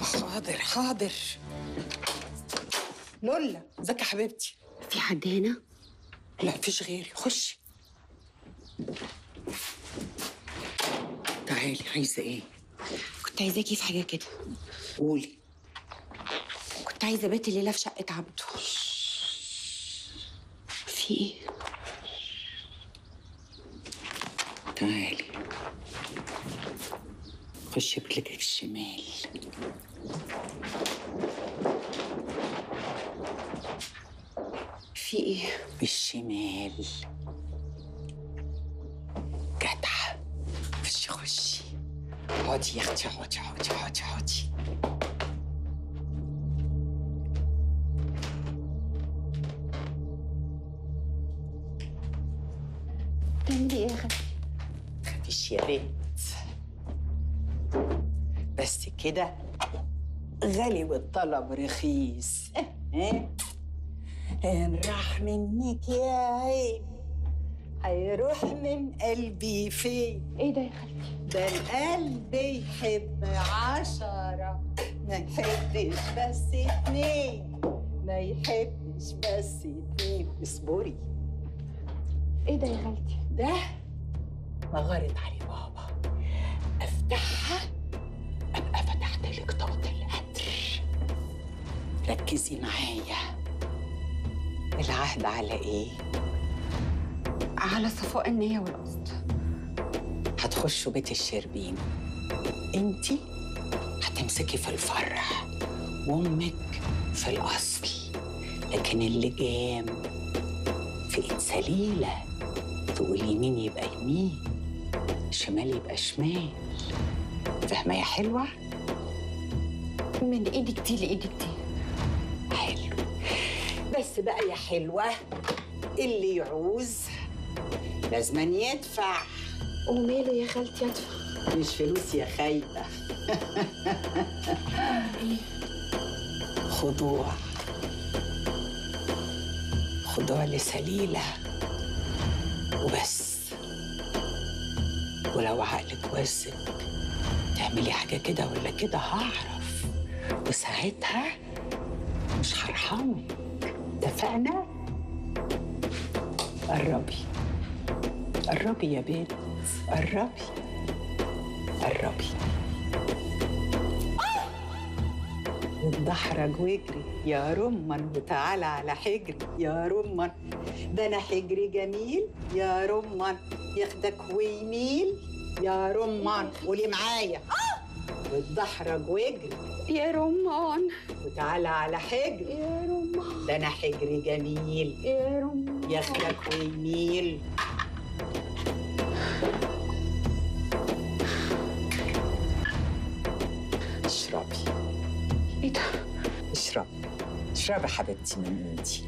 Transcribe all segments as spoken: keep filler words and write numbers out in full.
حاضر حاضر. لولا ازيك يا حبيبتي؟ في حد هنا؟ لا مفيش غيري، خشي. تعالي، عايزه ايه؟ كنت عايزاكي في حاجه كده. قولي. كنت عايزه بيت الليله في شقه عبده. في ايه؟ تعالي خشي برجلك الشمال. في ايه؟ بالشمال. جدعة. خشي خشي. اقعدي يا اختي، اقعدي اقعدي اقعدي اقعدي. بتعملي ايه يا خالتي؟ مفيش يا بنت، بس كده غالي والطلب رخيص. ان راح منك يا عيني هيروح من قلبي فين؟ ايه ده يا خالتي؟ ده القلب يحب عشرة، ما يحبش بس اتنين، ما يحبش بس اتنين. اصبري. ايه ده يا خالتي؟ ده مغارة علي بابا، افتحها ابقى فتحت لك طاقة القدر. ركزي معايا، العهد على ايه؟ على صفاء النية والقصد. هتخشوا بيت الشربين، انتي هتمسكي في الفرح وامك في الاصل، لكن اللي جام في ايد سليله، تقول يمين يبقى يمين، شمال يبقى شمال. فاهمه يا حلوه؟ من ايدك دي لايدك دي. حلو. بس بقى يا حلوه، اللي يعوز لازم يدفع. وماله يا خالتي ادفع؟ مش فلوس يا خايبه. خضوع، خضوع لسليله وبس. ولو عقلك وزك تعملي حاجه كده ولا كده هعرف، وساعتها مش هرحمك. اتفقنا؟ قربي قربي يا بنت، قربي قربي. واتدحرج واجري يا رمان، وتعالى على حجري يا رمان. ده انا حجري جميل يا رمان، ياخدك ويميل يا رمان. قولي معايا. واتدحرج واجري يا رمان، وتعالى على حجري يا رمان، ده انا حجري جميل يا رمان، ياخدك ويميل. اشربي. ايه ده؟ اشربي اشربي حبيبتي من ايدي.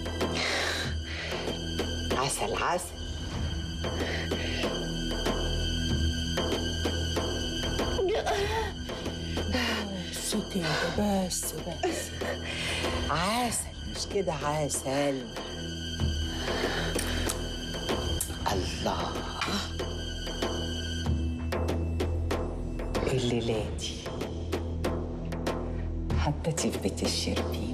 عسل عسل. صوتي ده بس بس. عسل مش كده، عسل. الله، الليلة دي حطيتي في بيت الشربين.